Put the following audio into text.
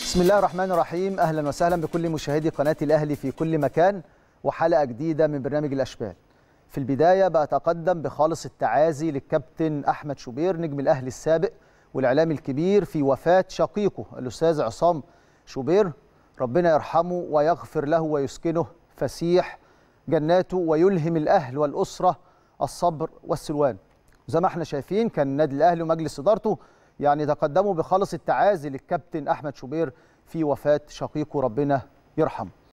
بسم الله الرحمن الرحيم. أهلا وسهلا بكل مشاهدي قناة الأهلي في كل مكان وحلقة جديدة من برنامج الأشبال. في البداية بأتقدم بخالص التعازي للكابتن أحمد شوبير نجم الأهلي السابق والإعلامي الكبير في وفاة شقيقه الأستاذ عصام شوبير. ربنا يرحمه ويغفر له ويسكنه فسيح جناته ويلهم الأهل والأسرة الصبر والسلوان. زي ما احنا شايفين كان النادي الأهلي ومجلس إدارته يعني تقدموا بخالص التعازي للكابتن أحمد شوبير في وفاة شقيقه، ربنا يرحمه.